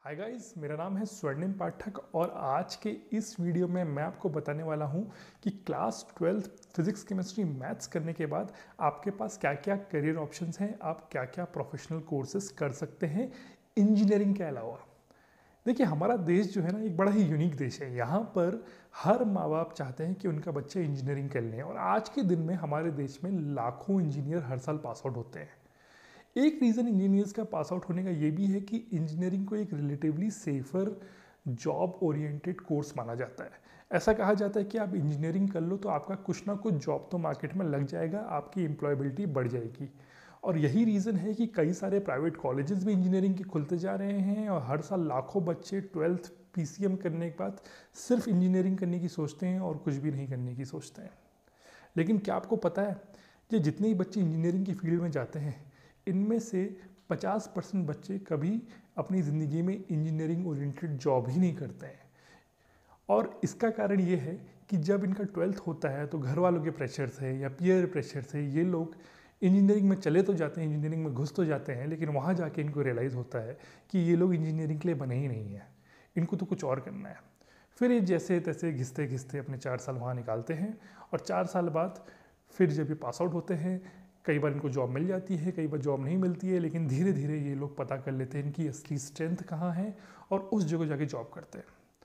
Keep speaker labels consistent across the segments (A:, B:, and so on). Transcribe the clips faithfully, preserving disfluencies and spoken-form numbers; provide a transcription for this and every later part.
A: Hi guys, मेरा नाम है स्वर्णिम पाठक और आज के इस वीडियो में मैं आपको बताने वाला हूं कि class twelfth physics chemistry maths करने के बाद आपके पास क्या क्या करियर ऑप्शंस हैं, आप क्या क्या प्रोफेशनल कोर्सेज कर सकते हैं इंजीनियरिंग के अलावा। देखिए, हमारा देश जो है ना, एक बड़ा ही यूनिक देश है। यहाँ पर हर माँ बाप चाहते हैं कि उनका बच्चा इंजीनियरिंग कर लें और आज के दिन में हमारे देश में लाखों इंजीनियर हर साल पास आउट होते हैं। एक रीज़न इंजीनियर्स का पास आउट होने का ये भी है कि इंजीनियरिंग को एक relatively safer job oriented course माना जाता है। ऐसा कहा जाता है कि आप इंजीनियरिंग कर लो तो आपका कुछ ना कुछ जॉब तो मार्केट में लग जाएगा, आपकी एम्प्लॉयबिलिटी बढ़ जाएगी। और यही रीज़न है कि कई सारे प्राइवेट कॉलेजेस भी इंजीनियरिंग के खुलते जा रहे हैं और हर साल लाखों बच्चे ट्वेल्थ पीसीएम करने के बाद सिर्फ इंजीनियरिंग करने की सोचते हैं और कुछ भी नहीं करने की सोचते हैं। लेकिन क्या आपको पता है, कि जितने ही बच्चे इंजीनियरिंग की फील्ड में जाते हैं, इनमें से पचास परसेंट बच्चे कभी अपनी ज़िंदगी में इंजीनियरिंग ओरिएंटेड जॉब ही नहीं करते हैं। और इसका कारण ये है कि जब इनका ट्वेल्थ होता है तो घर वालों के प्रेशर से या पीयर प्रेशर से ये लोग इंजीनियरिंग में चले तो जाते हैं, इंजीनियरिंग में घुस तो जाते हैं, लेकिन वहाँ जाके इनको रियलाइज़ होता है कि ये लोग इंजीनियरिंग के लिए बने ही नहीं हैं, इनको तो कुछ और करना है। फिर ये जैसे तैसे घिसते घिसते अपने चार साल वहाँ निकालते हैं और चार साल बाद फिर जब ये पास आउट होते हैं, कई बार इनको जॉब मिल जाती है, कई बार जॉब नहीं मिलती है, लेकिन धीरे धीरे ये लोग पता कर लेते हैं इनकी असली स्ट्रेंथ कहाँ है और उस जगह जाके जॉब करते हैं।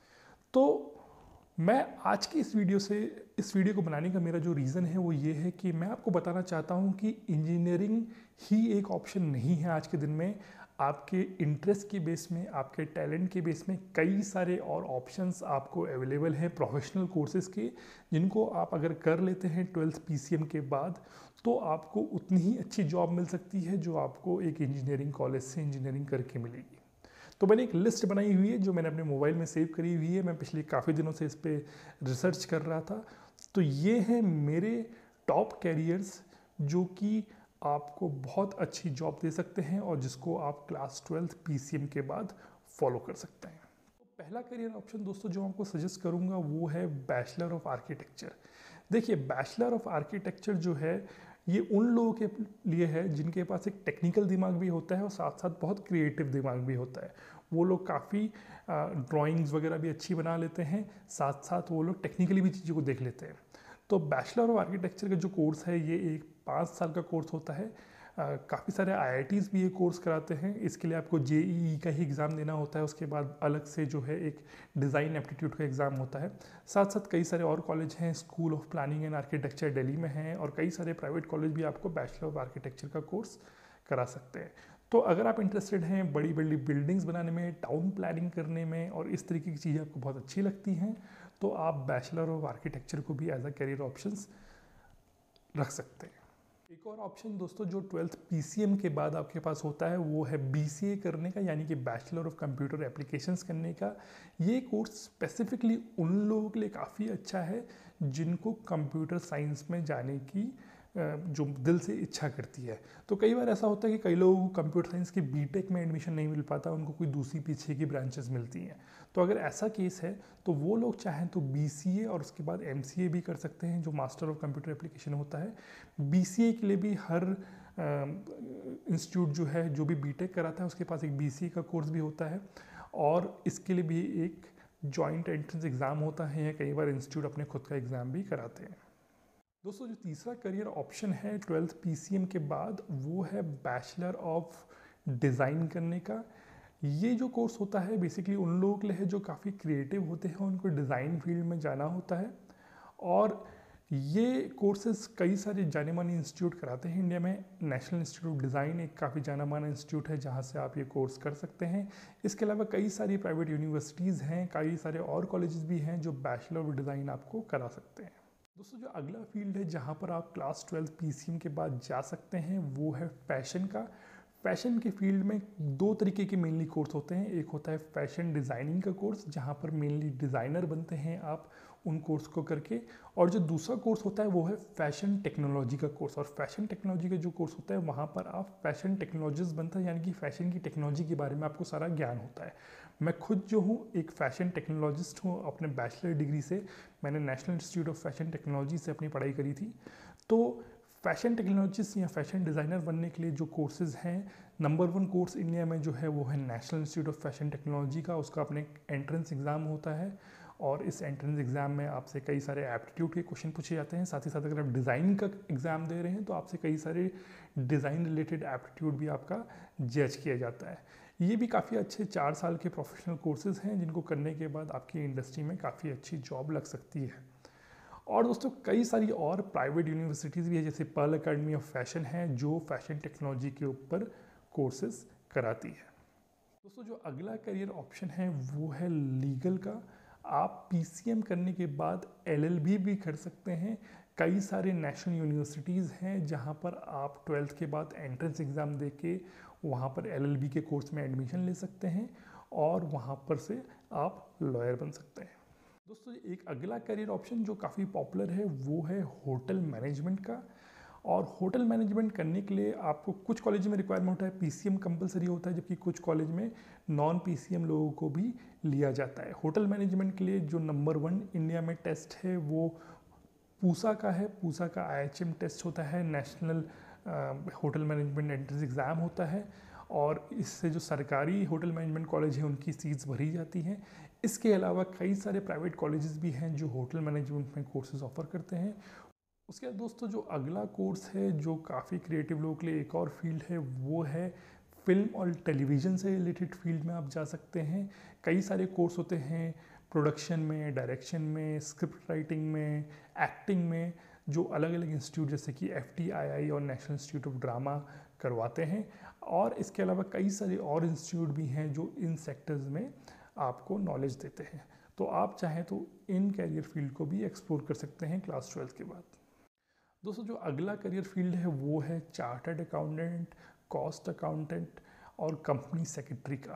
A: तो मैं आज की इस वीडियो से इस वीडियो को बनाने का मेरा जो रीज़न है वो ये है कि मैं आपको बताना चाहता हूँ कि इंजीनियरिंग ही एक ऑप्शन नहीं है आज के दिन में। आपके इंटरेस्ट के बेस में, आपके टैलेंट के बेस में कई सारे और ऑप्शंस आपको अवेलेबल हैं प्रोफेशनल कोर्सेज़ के, जिनको आप अगर कर लेते हैं ट्वेल्थ पीसीएम के बाद तो आपको उतनी ही अच्छी जॉब मिल सकती है जो आपको एक इंजीनियरिंग कॉलेज से इंजीनियरिंग करके मिलेगी। तो मैंने एक लिस्ट बनाई हुई है जो मैंने अपने मोबाइल में सेव करी हुई है। मैं पिछले काफ़ी दिनों से इस पर रिसर्च कर रहा था। तो ये हैं मेरे टॉप कैरियर्स जो कि आपको बहुत अच्छी जॉब दे सकते हैं और जिसको आप क्लास ट्वेल्थ पीसीएम के बाद फॉलो कर सकते हैं। तो पहला करियर ऑप्शन दोस्तों जो आपको सजेस्ट करूँगा वो है बैचलर ऑफ आर्किटेक्चर। देखिए, बैचलर ऑफ आर्किटेक्चर जो है ये उन लोगों के लिए है जिनके पास एक टेक्निकल दिमाग भी होता है और साथ साथ बहुत क्रिएटिव दिमाग भी होता है। वो लोग काफ़ी ड्राइंग्स वगैरह भी अच्छी बना लेते हैं, साथ साथ वो लोग टेक्निकली भी चीज़ों को देख लेते हैं। तो बैचलर ऑफ आर्किटेक्चर का जो कोर्स है ये एक पाँच साल का कोर्स होता है। काफ़ी सारे आई आई टीज़ भी ये कोर्स कराते हैं। इसके लिए आपको जे ई ई का ही एग्ज़ाम देना होता है, उसके बाद अलग से जो है एक डिज़ाइन एप्टीट्यूड का एग्ज़ाम होता है। साथ साथ कई सारे और कॉलेज हैं, school of planning and architecture Delhi में हैं और कई सारे प्राइवेट कॉलेज भी आपको बैचलर ऑफ आर्किटेक्चर का कोर्स करा सकते हैं। तो अगर आप इंटरेस्टेड हैं बड़ी बड़ी बिल्डिंग्स बनाने में, टाउन प्लानिंग करने में और इस तरीके की चीज़ें आपको बहुत अच्छी लगती हैं, तो आप बैचलर ऑफ आर्किटेक्चर को भी एज अ करियर ऑप्शंस रख सकते हैं। एक और ऑप्शन दोस्तों जो ट्वेल्थ पीसीएम के बाद आपके पास होता है वो है बीसीए करने का, यानी कि बैचलर ऑफ कंप्यूटर एप्लीकेशंस करने का। ये कोर्स स्पेसिफिकली उन लोगों के लिए काफ़ी अच्छा है जिनको कंप्यूटर साइंस में जाने की जो दिल से इच्छा करती है। तो कई बार ऐसा होता है कि कई लोगों को कंप्यूटर साइंस के बीटेक में एडमिशन नहीं मिल पाता, उनको कोई दूसरी पीछे की ब्रांचेस मिलती हैं। तो अगर ऐसा केस है तो वो लोग चाहें तो बीसीए और उसके बाद एमसीए भी कर सकते हैं, जो मास्टर ऑफ कंप्यूटर एप्लीकेशन होता है। बीसीए के लिए भी हर इंस्टीट्यूट जो है जो भी बीटेक कराता है उसके पास एक बीसीए का कोर्स भी होता है और इसके लिए भी एक जॉइंट एंट्रेंस एग्ज़ाम होता है या कई बार इंस्टीट्यूट अपने खुद का एग्ज़ाम भी कराते हैं। दोस्तों जो तीसरा करियर ऑप्शन है ट्वेल्थ पीसीएम के बाद वो है बैचलर ऑफ डिज़ाइन करने का। ये जो कोर्स होता है बेसिकली उन लोगों के लिए है जो काफ़ी क्रिएटिव होते हैं, उनको डिज़ाइन फील्ड में जाना होता है और ये कोर्सेज कई सारे जाने माने इंस्टीट्यूट कराते हैं इंडिया में। नेशनल इंस्टीट्यूट ऑफ डिज़ाइन एक काफ़ी जाना माना इंस्टीट्यूट है जहाँ से आप ये कोर्स कर सकते हैं। इसके अलावा कई सारी प्राइवेट यूनिवर्सिटीज़ हैं, कई सारे और कॉलेजेस भी हैं जो बैचलर ऑफ डिज़ाइन आपको करा सकते हैं। दोस्तों जो अगला फील्ड है जहाँ पर आप क्लास ट्वेल्थ पीसीएम के बाद जा सकते हैं वो है फैशन का। फैशन के फील्ड में दो तरीके के मेनली कोर्स होते हैं। एक होता है फैशन डिज़ाइनिंग का कोर्स जहाँ पर मेनली डिज़ाइनर बनते हैं आप उन कोर्स को करके, और जो दूसरा कोर्स होता है वो है फैशन टेक्नोलॉजी का कोर्स। और फैशन टेक्नोलॉजी का जो कोर्स होता है वहाँ पर आप फैशन टेक्नोलॉजिस्ट बनते हैं, यानी कि फ़ैशन की टेक्नोलॉजी के बारे में आपको सारा ज्ञान होता है। मैं खुद जो हूँ एक फ़ैशन टेक्नोलॉजिस्ट हूँ। अपने बैचलर डिग्री से मैंने National Institute of Fashion Technology से अपनी पढ़ाई करी थी। तो फ़ैशन टेक्नोलॉजिस्ट या फैशन डिज़ाइनर बनने के लिए जो कोर्सेज़ हैं नंबर वन कोर्स इंडिया में जो है वो है National Institute of Fashion technology का। उसका अपने एंट्रेंस एग्ज़ाम होता है और इस एंट्रेंस एग्ज़ाम में आपसे कई सारे एप्टीट्यूड के क्वेश्चन पूछे जाते हैं। साथ ही साथ अगर आप डिज़ाइन का एग्ज़ाम दे रहे हैं तो आपसे कई सारे डिज़ाइन रिलेटेड एप्टीट्यूड भी आपका जज किया जाता है। ये भी काफ़ी अच्छे चार साल के प्रोफेशनल कोर्सेज़ हैं जिनको करने के बाद आपकी इंडस्ट्री में काफ़ी अच्छी जॉब लग सकती है। और दोस्तों कई सारी और प्राइवेट यूनिवर्सिटीज़ भी है, जैसे पर्ल अकेडमी ऑफ फैशन है जो फैशन टेक्नोलॉजी के ऊपर कोर्सेज कराती है। दोस्तों जो अगला करियर ऑप्शन है वो है लीगल का। आप पीसीएम करने के बाद एलएलबी भी कर सकते हैं। कई सारे नेशनल यूनिवर्सिटीज़ हैं जहां पर आप ट्वेल्थ के बाद एंट्रेंस एग्ज़ाम दे के वहाँ पर एलएलबी के कोर्स में एडमिशन ले सकते हैं और वहाँ पर से आप लॉयर बन सकते हैं। दोस्तों एक अगला करियर ऑप्शन जो काफ़ी पॉपुलर है वो है होटल मैनेजमेंट का। और होटल मैनेजमेंट करने के लिए आपको कुछ कॉलेज में रिक्वायरमेंट होता है, पीसीएम कंपलसरी होता है, जबकि कुछ कॉलेज में नॉन पीसीएम लोगों को भी लिया जाता है। होटल मैनेजमेंट के लिए जो नंबर वन इंडिया में टेस्ट है वो पूसा का है। पूसा का आईएचएम टेस्ट होता है, national hotel management entrance exam होता है और इससे जो सरकारी होटल मैनेजमेंट कॉलेज है उनकी सीट्स भरी जाती हैं। इसके अलावा कई सारे प्राइवेट कॉलेजेस भी हैं जो होटल मैनेजमेंट में कोर्सेज ऑफर करते हैं। उसके बाद दोस्तों जो अगला कोर्स है जो काफ़ी क्रिएटिव लोगों के लिए एक और फील्ड है वो है फिल्म और टेलीविज़न से रिलेटेड फील्ड में आप जा सकते हैं। कई सारे कोर्स होते हैं प्रोडक्शन में, डायरेक्शन में, स्क्रिप्ट राइटिंग में, एक्टिंग में, जो अलग अलग इंस्टीट्यूट जैसे कि एफ टी आई आई और नेशनल इंस्टीट्यूट ऑफ ड्रामा करवाते हैं। और इसके अलावा कई सारे और इंस्टीट्यूट भी हैं जो इन सेक्टर्स में आपको नॉलेज देते हैं। तो आप चाहें तो इन कैरियर फील्ड को भी एक्सप्लोर कर सकते हैं क्लास ट्वेल्थ के बाद। दोस्तों जो अगला करियर फील्ड है वो है चार्टर्ड अकाउंटेंट, कॉस्ट अकाउंटेंट और कंपनी सेक्रेटरी का।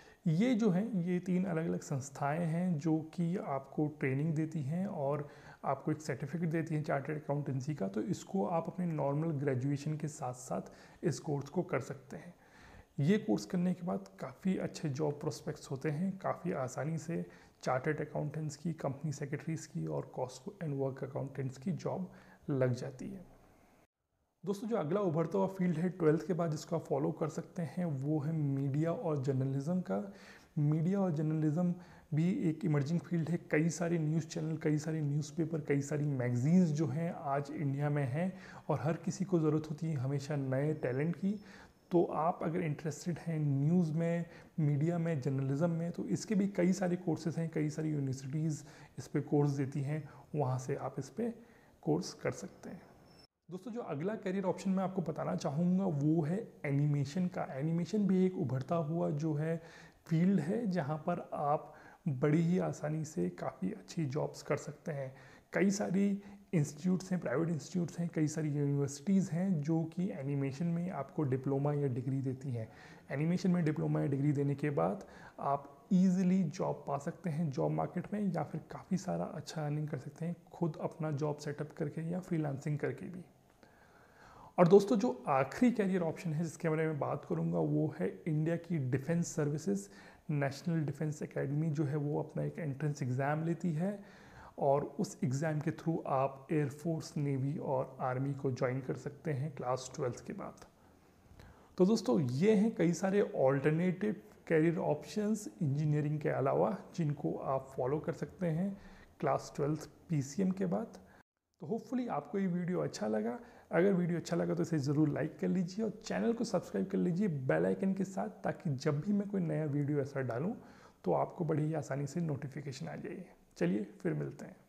A: ये जो हैं ये तीन अलग अलग संस्थाएं हैं जो कि आपको ट्रेनिंग देती हैं और आपको एक सर्टिफिकेट देती हैं चार्टर्ड अकाउंटेंसी का। तो इसको आप अपने नॉर्मल ग्रेजुएशन के साथ साथ इस कोर्स को कर सकते हैं। ये कोर्स करने के बाद काफ़ी अच्छे जॉब प्रोस्पेक्ट्स होते हैं। काफ़ी आसानी से चार्टर्ड अकाउंटेंट्स की, कंपनी सेक्रेटरीज़ की और कॉस्ट एंड वर्क अकाउंटेंट्स की जॉब लग जाती है। दोस्तों जो अगला उभरता हुआ फील्ड है ट्वेल्थ के बाद जिसको आप फॉलो कर सकते हैं वो है मीडिया और जर्नलिज्म का। मीडिया और जर्नलिज्म भी एक इमर्जिंग फील्ड है। कई सारे न्यूज़ चैनल, कई सारे न्यूज़पेपर, कई सारी मैगजीन्स जो हैं आज इंडिया में हैं और हर किसी को ज़रूरत होती है हमेशा नए टैलेंट की। तो आप अगर इंटरेस्टेड हैं न्यूज़ में, मीडिया में, जर्नलिज्म में, तो इसके भी कई सारे कोर्सेज हैं। कई सारी यूनिवर्सिटीज़ इस पर कोर्स देती हैं, वहाँ से आप इस पर कोर्स कर सकते हैं। दोस्तों जो अगला करियर ऑप्शन मैं आपको बताना चाहूँगा वो है एनिमेशन का। एनिमेशन भी एक उभरता हुआ जो है फील्ड है जहाँ पर आप बड़ी ही आसानी से काफ़ी अच्छी जॉब्स कर सकते हैं। कई सारी इंस्टीट्यूट्स हैं, प्राइवेट इंस्टीट्यूट्स हैं, कई सारी यूनिवर्सिटीज़ हैं जो कि एनिमेशन में आपको डिप्लोमा या डिग्री देती हैं। एनिमेशन में डिप्लोमा या डिग्री देने के बाद आप ईज़िली जॉब पा सकते हैं जॉब मार्केट में, या फिर काफ़ी सारा अच्छा अर्निंग कर सकते हैं खुद अपना जॉब सेटअप करके या फ्रीलांसिंग करके भी। और दोस्तों जो आखिरी कैरियर ऑप्शन है जिसके बारे में बात करूंगा वो है इंडिया की defence services. National Defence Academy जो है वो अपना एक एंट्रेंस एग्ज़ाम लेती है और उस एग्ज़ाम के थ्रू आप एयरफोर्स, नेवी और आर्मी को ज्वाइन कर सकते हैं क्लास ट्वेल्थ के बाद। तो दोस्तों ये हैं कई सारे ऑल्टरनेटिव कैरियर ऑप्शंस इंजीनियरिंग के अलावा जिनको आप फॉलो कर सकते हैं क्लास ट्वेल्थ पीसीएम के बाद। तो होपफुली आपको ये वीडियो अच्छा लगा। अगर वीडियो अच्छा लगा तो इसे ज़रूर लाइक कर लीजिए और चैनल को सब्सक्राइब कर लीजिए बेल आइकन के साथ, ताकि जब भी मैं कोई नया वीडियो ऐसा डालूं तो आपको बड़ी ही आसानी से नोटिफिकेशन आ जाए। चलिए फिर मिलते हैं।